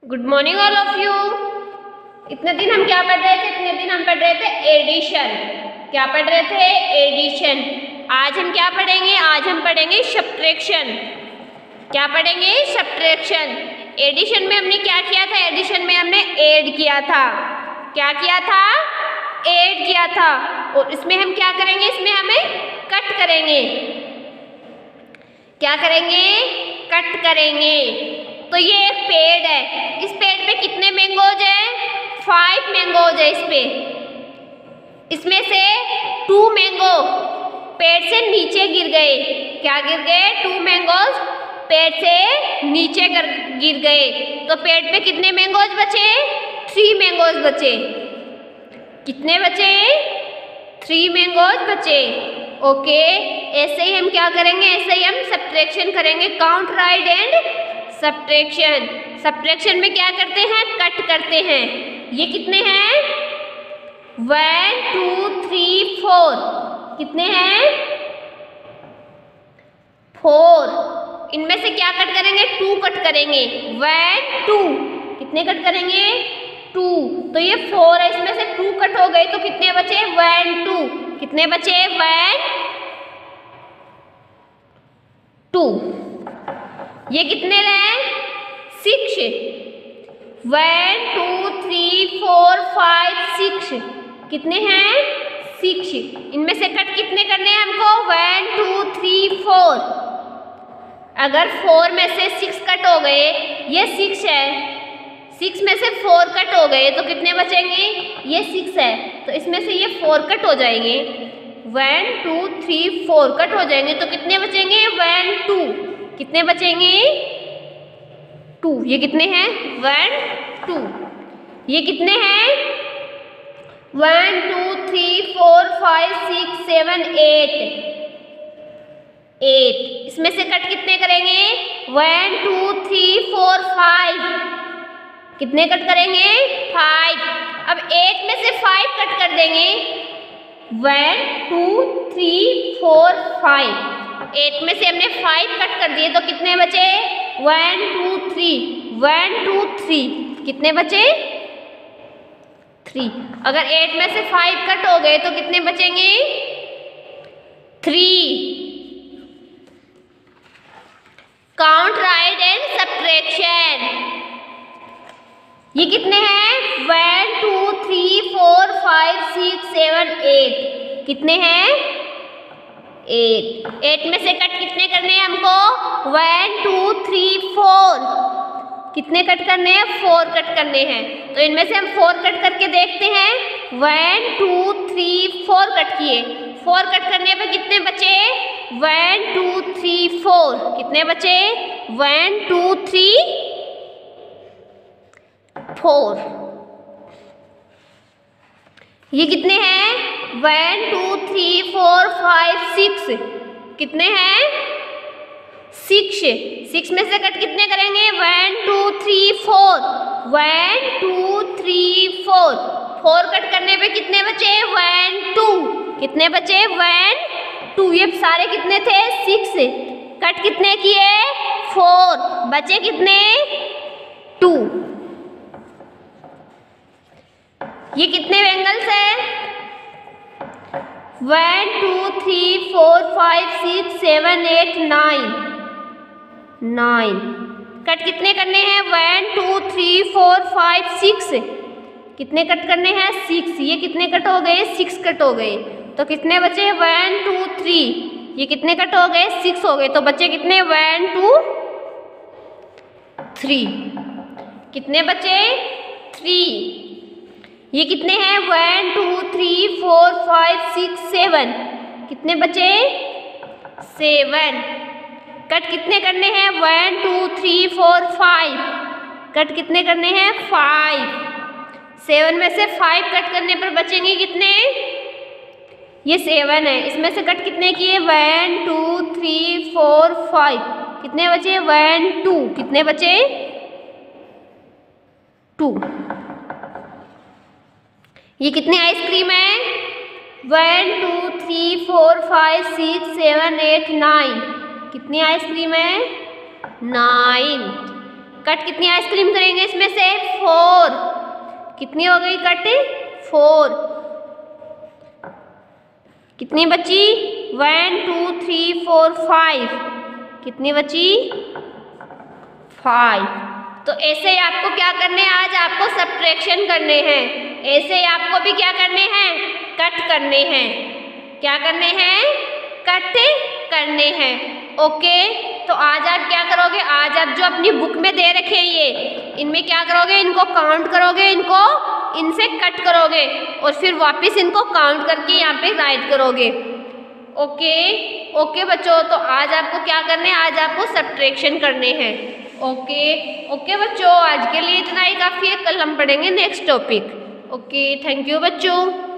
Good morning all of you. इतने दिन हम क्या पढ़ रहे थे? इतने दिन हम पढ़ रहे थे एडिशन। क्या पढ़ रहे थे? एडिशन। आज हम क्या पढ़ेंगे? आज हम पढ़ेंगे सब्ट्रैक्शन। क्या पढ़ेंगे? सब्ट्रैक्शन। एडिशन में हमने क्या किया था? एडिशन में हमने ऐड किया था। क्या किया था? ऐड किया था। और इसमें हम क्या करेंगे? इसमें हमें कट करेंगे। क्या करेंगे? कट करेंगे। तो ये एक पेड़ है। इस पेड़ पे कितने मैंगोज हैं? 5 मैंगोज है इस पे। इसमें से 2 मैंगो पेड़ से नीचे गिर गए। क्या गिर गए? 2 मैंगोज पेड़ से नीचे गिर गए। तो पेड़ पे कितने मैंगोज बचे? 3 मैंगोज बचे। कितने बचे? 3 मैंगोज बचे। ओके, ऐसे ही हम क्या करेंगे? ऐसे ही हम सब्ट्रैक्शन करेंगे। Count, right and subtraction. Subtraction में क्या करते हैं? कट करते हैं। ये कितने हैं? 1 2 3 4। कितने हैं? 4। इनमें से क्या कट करेंगे? 2 कट करेंगे। 1 2। कितने कट करेंगे? 2। तो ये 4 है, इसमें से 2 कट हो गए तो कितने बचे? 1 2। कितने बचे? 1 2। ये कितने हैं? 6। 1 2 3 4 5 6। कितने हैं? 6। इनमें से कट कितने करने हैं हमको? 1 2 3 4। अगर 4 में से 6 कट हो गए, ये 6 है, 6 में से 4 कट हो गए तो कितने बचेंगे? ये 6 है, तो इसमें से ये 4 कट हो जाएंगे। 1 2 3 4 कट हो जाएंगे तो कितने बचेंगे? 1 2। कितने बचेंगे? 2। ये कितने हैं? 1 2। ये कितने हैं? 1 2 3 4 5 6 7 8। 8। इसमें से कट कितने करेंगे? 1 2 3 4 5। कितने कट करेंगे? 5। अब 8 में से 5 कट कर देंगे। 1 2 3 4 5। 8 में से हमने 5 कट कर दिए तो कितने बचे? 1 2 3। 1 2 3। कितने बचे? 3। अगर 8 में से 5 कट हो गए तो कितने बचेंगे? 3। Count, right and subtraction. ये कितने हैं? 1 2 3 4 5 6 7 8। कितने हैं? 8। 8 में से कट कितने करने हैं हमको? 1 2 3 4। कितने कट करने हैं? 4 कट करने हैं। तो इनमें से हम 4 कट करके देखते हैं। 1 2 3 4 कट किए। 4 कट करने पे कितने बचे? 1 2 3 4। कितने बचे? 1 2 3 4। ये कितने हैं? 1 2 3 4 5 6। कितने हैं? 6। 6 में से कट कितने करेंगे? 1 2 3 4। 1 2 3 4। 4 कट करने पे कितने बचे? 1 2। कितने बचे? 1 2। ये सारे कितने थे? 6। कट कितने किए? 4। बचे कितने? 2। ये कितने एंगल्स हैं? 1 2 3 4 5 6 7 8 9। 9। कट कितने करने हैं? 1 2 3 4 5 6। कितने कट करने हैं? 6। ये कितने कट हो गए? 6 कट हो गए। तो कितने बचे? 1 2 3। ये कितने कट हो गए? 6 हो गए। तो बचे कितने? 1 2 3। कितने बचे? 3। ये कितने हैं? 1 2 3 4 5 6 7। कितने बचे? 7। कट कितने करने हैं? 1 2 3 4 5। कट कितने करने हैं? 5। 7 में से 5 कट करने पर बचेंगे कितने? ये 7 है, इसमें से कट कितने किए? 1 2 3 4 5। कितने बचे? 1 2। कितने बचे? 2। ये कितने आइसक्रीम है? 1 2 3 4 5 6 7 8 9। कितनी आइसक्रीम है? 9। कट कितनी आइसक्रीम करेंगे इसमें से? 4। कितनी हो गई कट? 4। कितनी बची? 1 2 3 4 5। कितनी बची? 5। तो ऐसे ही आपको क्या करने हैं, आज आपको सब्ट्रैक्शन करने हैं। ऐसे ही आपको भी क्या करने हैं? कट करने हैं। क्या करने हैं? कट करने हैं। ओके, तो आज आप क्या करोगे? आज आप जो अपनी बुक में दे रखे हैं ये, इनमें क्या करोगे? इनको काउंट करोगे, इनको इनसे कट करोगे और फिर वापस इनको काउंट करके यहाँ पे राइट करोगे। ओके ओके बच्चों, तो आज आपको क्या करने हैं? आज आपको सब्ट्रैक्शन करने हैं। ओके ओके बच्चों, आज के लिए इतना ही काफ़ी है। कल हम पढ़ेंगे next topic. Okay, thank you बच्चों।